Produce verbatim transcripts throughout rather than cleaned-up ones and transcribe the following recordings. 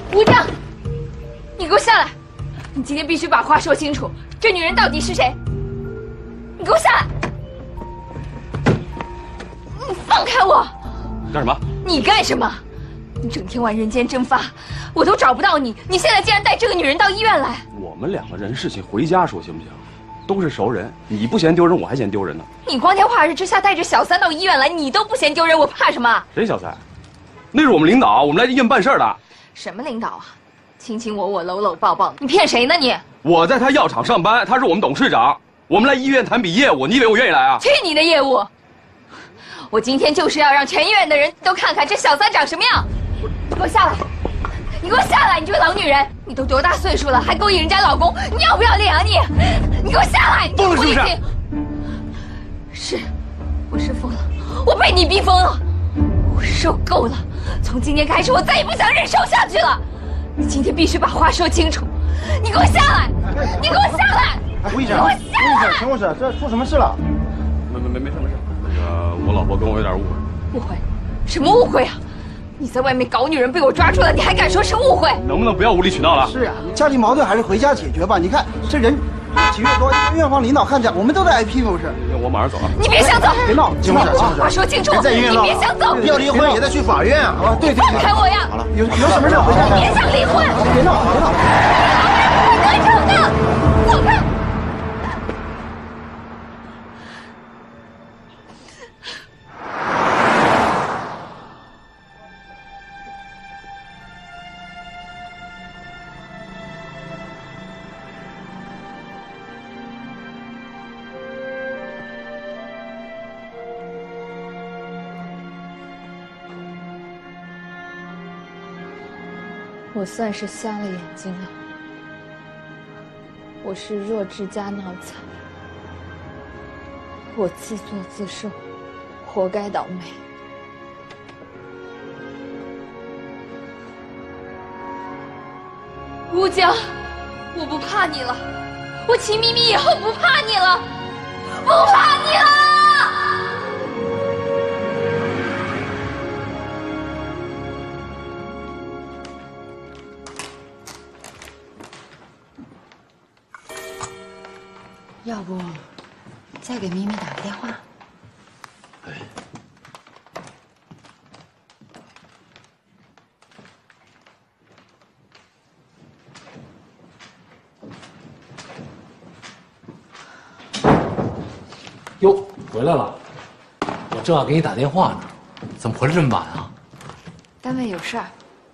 吴江，你给我下来！你今天必须把话说清楚，这女人到底是谁？你给我下来！你放开我！ 你干什么？ 你干什么？你整天玩人间蒸发，我都找不到你，你现在竟然带这个女人到医院来！ 我们两个人事情回家说行不行？都是熟人，你不嫌丢人，我还嫌丢人呢。 你光天化日之下带着小三到医院来，你都不嫌丢人，我怕什么？ 谁小三？那是我们领导，我们来医院办事的。 什么领导啊？卿卿我我，搂搂抱抱，你骗谁呢你？ 我在他药厂上班，他是我们董事长，我们来医院谈笔业务，你以为我愿意来啊？ 去你的业务！我今天就是要让全医院的人都看看这小三长什么样！你给我下来！你给我下来！你这个老女人，你都多大岁数了，还勾引人家老公，你要不要脸啊你？你给我下来！ 疯了是不是？ 是，我是疯了，我被你逼疯了，我受够了。从今天开始，我再也不想忍受下去了。你今天必须把话说清楚！你给我下来！你给我下来！ 吴医生， 你给我下来！ 陈护士，这出什么事了？ 没没没没事没事，那个我老婆跟我有点误会。 误会？什么误会啊？你在外面搞女人被我抓住了，你还敢说是误会？ 能不能不要无理取闹了？ 是啊，家庭矛盾还是回家解决吧。你看这人几月多，院方领导看见，我们都在挨批不是？ 我马上走了。 你别想走！ 别闹，金护士，金护士， 话说清楚！ 在医院闹， 你别想走！ 要离婚也得去法院啊！啊，对对， 放开我呀！ 好了，有有什么事回家。 别想离婚！ 别闹，别闹！ 会得逞的，走开！我算是瞎了眼睛了，我是弱智加脑残，我自作自受，活该倒霉。吴江，我不怕你了，我秦咪咪以后不怕你了，不怕你了。 要不，再给咪咪打个电话？ 哎， 哟，回来了！我正要给你打电话呢，怎么回来这么晚啊？ 单位有事儿。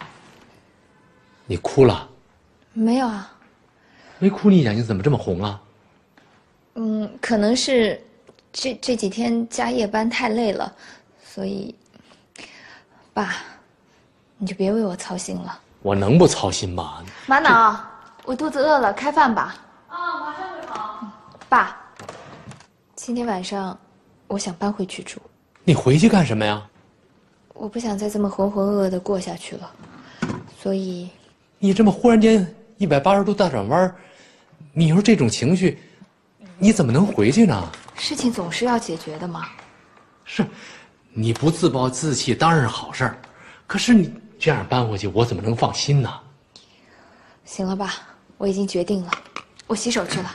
你哭了？ 没有啊。 没哭，你眼睛怎么这么红啊？ 嗯，可能是这这几天加夜班太累了，所以，爸，你就别为我操心了。 我能不操心吗？ 玛瑙，我肚子饿了，开饭吧。 啊，马上就好。 爸，今天晚上我想搬回去住。 你回去干什么呀？ 我不想再这么浑浑噩噩的过下去了，所以。 你这么忽然间一百八十度大转弯，你说这种情绪。你怎么能回去呢？ 事情总是要解决的嘛。 是，你不自暴自弃当然是好事儿，可是你这样搬回去，我怎么能放心呢？ 行了吧，我已经决定了，我洗手去了。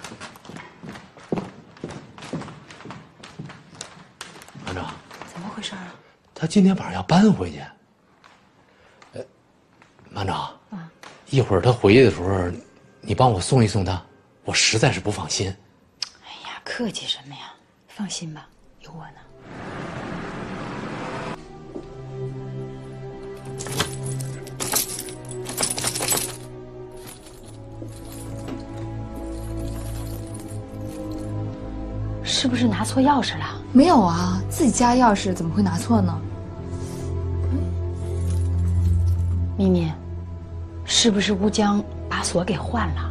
班长， 怎么回事啊？ 他今天晚上要搬回去。呃，班长，啊，一会儿他回去的时候，你帮我送一送他，我实在是不放心。 客气什么呀？放心吧，有我呢。是不是拿错钥匙了？ 没有啊，自己家钥匙怎么会拿错呢？ 咪咪，是不是吴江把锁给换了？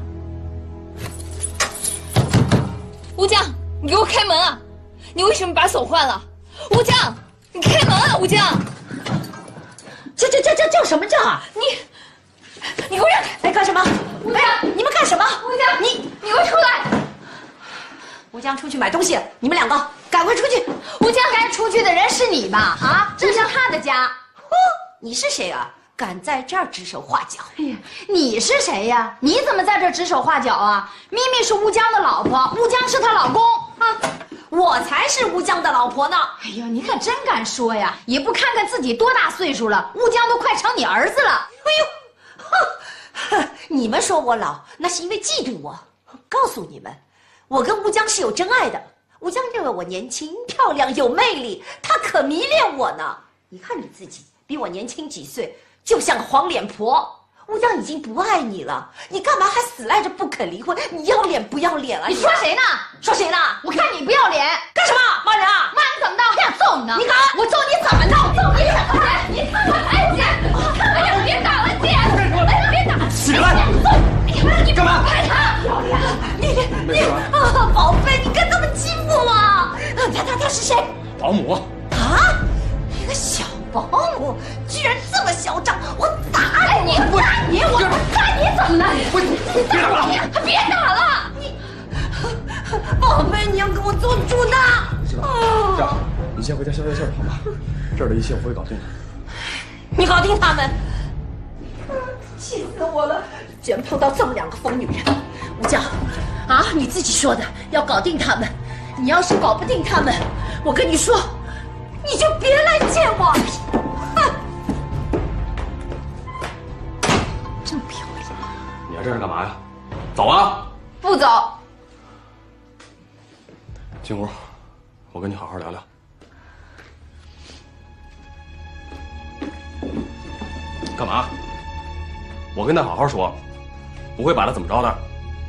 吴江，你给我开门啊！你为什么把锁换了？吴江，你开门啊！吴江， 叫叫叫叫叫什么叫啊？ 你，你给我让开！ 哎，干什么？ 吴江， 你们干什么？ 吴江， 你你给我出来！ 吴江出去买东西，你们两个赶快出去！ 吴江，该出去的人是你吧？啊，这是他的家。 哼，你是谁啊？ 敢在这儿指手画脚。 哎呀，你是谁呀？你怎么在这指手画脚啊？咪咪是乌江的老婆，乌江是她老公啊。 我才是乌江的老婆呢！ 哎呦，你可真敢说呀！也不看看自己多大岁数了，乌江都快成你儿子了。 哎呦，哼！你们说我老，那是因为嫉妒我。告诉你们，我跟乌江是有真爱的。乌江认为我年轻、漂亮、有魅力，他可迷恋我呢。你看你自己，比我年轻几岁，就像个黄脸婆。乌江已经不爱你了，你干嘛还死赖着不肯离婚？你要脸不要脸啊？ 你说谁呢？ 说谁呢？ 我看你不要脸， 干什么？骂人啊！ 骂你怎么的？我想揍你呢！ 你敢？ 我揍你怎么的？我揍你怎么的？ 你看看，哎姐，哎呀，别打了姐，哎呀，别打！ 起来！ 你干嘛？ 拍他！ 你你啊，宝贝，你敢这么欺负我？他他他是谁？ 保姆。 啊？一个小保姆居然这么嚣张，我打你！ 你打你！我打你怎么了？ 别打了！ 别打了！ 你，宝贝，你要跟我做主的。 是吧？这样，你先回家消消气儿，好吧？这儿的一切我会搞定的。 你搞定他们？气死我了！居然碰到这么两个疯女人！吴江，啊，你自己说的要搞定他们，你要是搞不定他们，我跟你说，你就别来见我！哼！ 真不要脸！ 你来这是干嘛呀？走啊！ 不走。 进屋，我跟你好好聊聊。干嘛？我跟他好好说，不会把他怎么着的。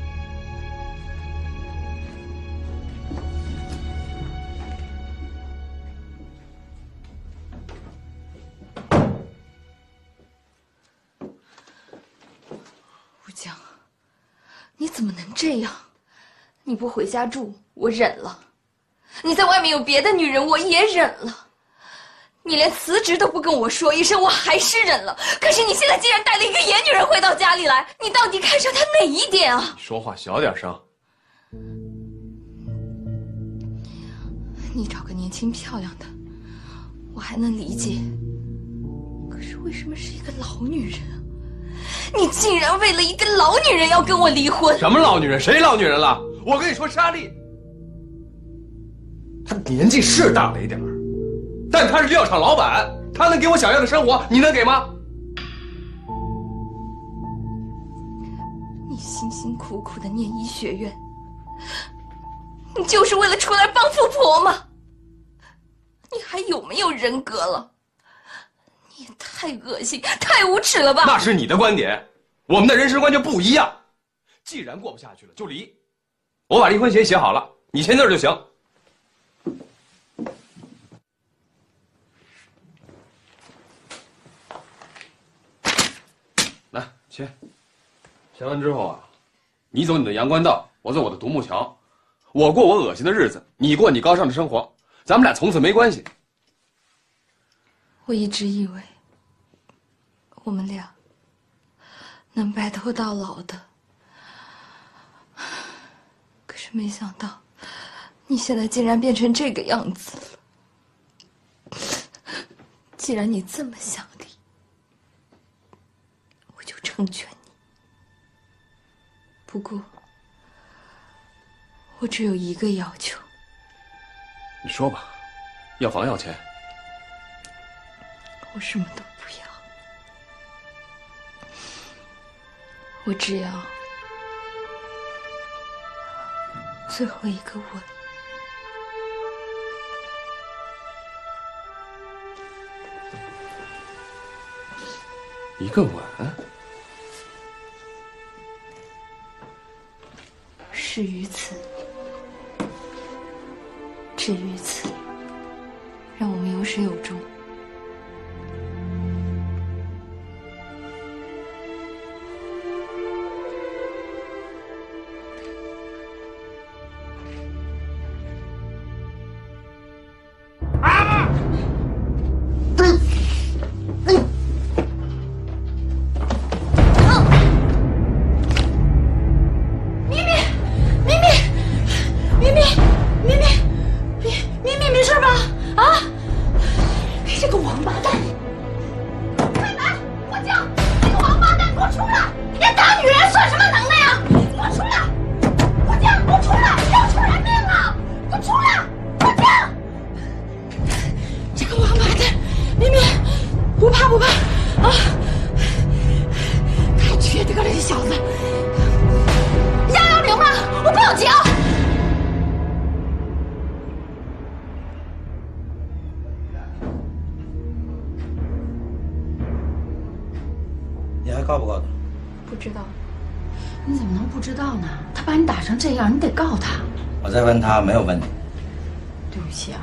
吴江，你怎么能这样？你不回家住，我忍了；你在外面有别的女人，我也忍了。你连辞职都不跟我说一声，我还是忍了。可是你现在竟然带了一个野女人回到家里来，你到底看上她哪一点啊？ 说话小点声。 你找个年轻漂亮的，我还能理解。可是为什么是一个老女人啊？你竟然为了一个老女人要跟我离婚？ 什么老女人？谁老女人了？我跟你说，莎莉，她年纪是大了一点儿，但她是药厂老板，她能给我想要的生活，你能给吗？ 你辛辛苦苦的念医学院，你就是为了出来帮富婆吗？你还有没有人格了？你也太恶心、太无耻了吧！ 那是你的观点，我们的人生观就不一样。既然过不下去了，就离。我把离婚协议写好了，你签字就行。来签。签完之后啊，你走你的阳关道，我走我的独木桥，我过我恶心的日子，你过你高尚的生活，咱们俩从此没关系。 我一直以为我们俩能白头到老的，可是没想到你现在竟然变成这个样子了。既然你这么想离，我就成全你。不过我只有一个要求。 你说吧，要房要钱。 我什么都不要，我只要最后一个吻。 一个吻？ 始于此，止于此，让我们有始有终。 你还告不告他？ 不知道。 你怎么能不知道呢？他把你打成这样，你得告他。 我在问他，没有问你。 对不起啊。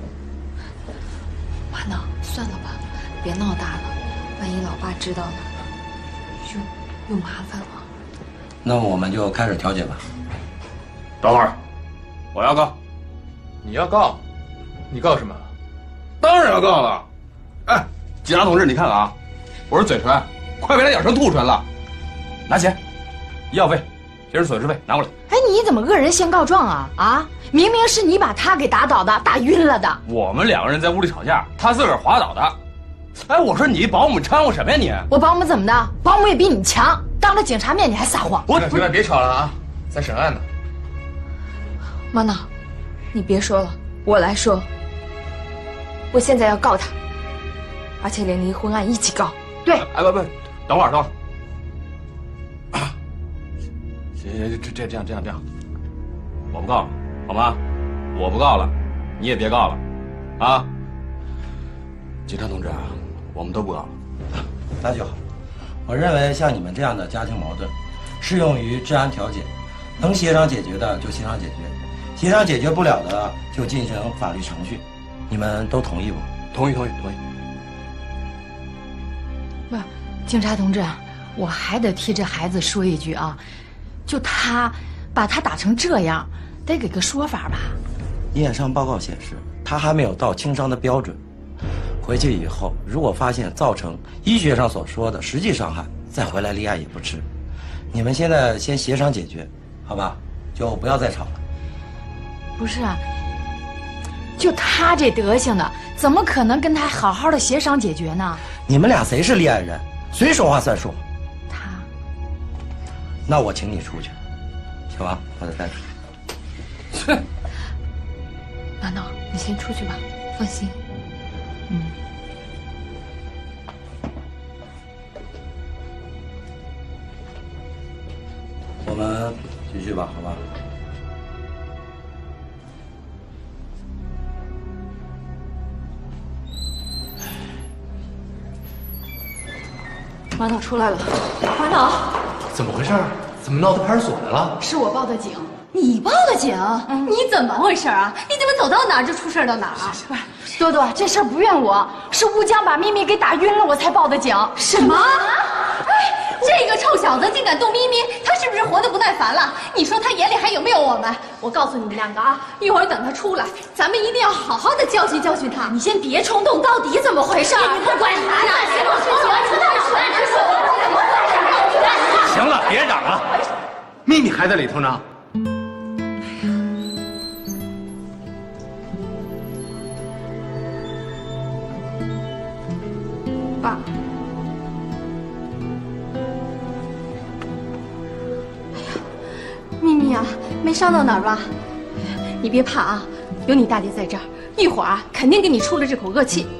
妈呢？算了吧，别闹大了，万一老爸知道了，又又麻烦了。 那我们就开始调解吧。 等会儿，我要告。 你要告？你告什么？ 当然要告了。哎，警察同志，你看看啊，我这嘴唇快被他咬成吐唇了。拿钱，医药费、刑事损失费拿过来。 哎，你怎么恶人先告状啊？啊，明明是你把他给打倒的，打晕了的。 我们两个人在屋里吵架，他自个儿滑倒的。哎，我说你保姆掺和什么呀你？ 我保姆怎么的？保姆也比你强，当着警察面你还撒谎。 我行了，别吵了啊，在审案呢。 妈呢？你别说了，我来说。我现在要告他，而且连离婚案一起告。 对。 哎不不，等会儿等会儿。行行，这这这样这样这样，我不告了，好吗？我不告了，你也别告了，啊？警察同志啊，我们都不告了。 那就好。我认为像你们这样的家庭矛盾，适用于治安调解，能协商解决的就协商解决，协商解决不了的就进行法律程序。你们都同意不？ 同意同意同意。 不，警察同志，我还得替这孩子说一句啊，就他把他打成这样，得给个说法吧。 验伤报告显示，他还没有到轻伤的标准。回去以后，如果发现造成医学上所说的实际伤害，再回来立案也不迟。你们现在先协商解决，好吧？就不要再吵了。 不是啊，就他这德行的，怎么可能跟他好好的协商解决呢？ 你们俩谁是立案人？谁说话算数？ 他。 那我请你出去。小王，把他带出去。 切。 妈呢？你先出去吧，放心。 嗯。 我们继续吧，好吧？ 马导出来了，马导， 怎么回事？怎么闹到派出所来了？ 是我报的警。 你报的警？嗯、你怎么回事啊？你怎么走到哪儿就出事到哪儿啊？ 不是，多多，这事儿不怨我，是乌江把咪咪给打晕了，我才报的警。 什么？哎，这个臭小子竟敢动咪咪，他是不是活得不耐烦了？你说他眼里还有没有我们？我告诉你们两个啊，一会儿等他出来，咱们一定要好好的教训教训他。 你先别冲动，到底怎么回事？ 你不管他呢，行了，行了， 行了，别嚷了，秘密还在里头呢。 爸， 哎呀，咪咪啊，没伤到哪儿吧？你别怕啊，有你大爹在这儿，一会儿啊，肯定给你出了这口恶气。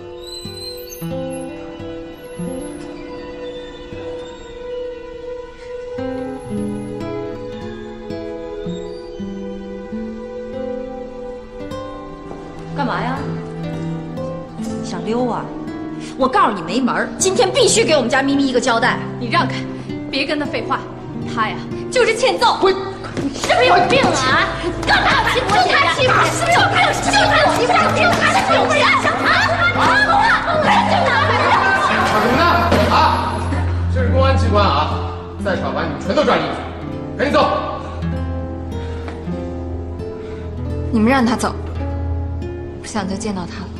干嘛呀？想溜啊？我告诉你没门儿！今天必须给我们家咪咪一个交代。 你让开，别跟他废话。他呀，就是欠揍。 滚！ 你是不是有病啊？干嘛欺负我姐姐？是不是有病？就他欺负我，就他欺负人啊！啊！来人呐！ 吵什么呢？啊！这是公安机关啊！再吵把你们全都抓进去，赶紧走！ 你们让他走，不想再见到他了。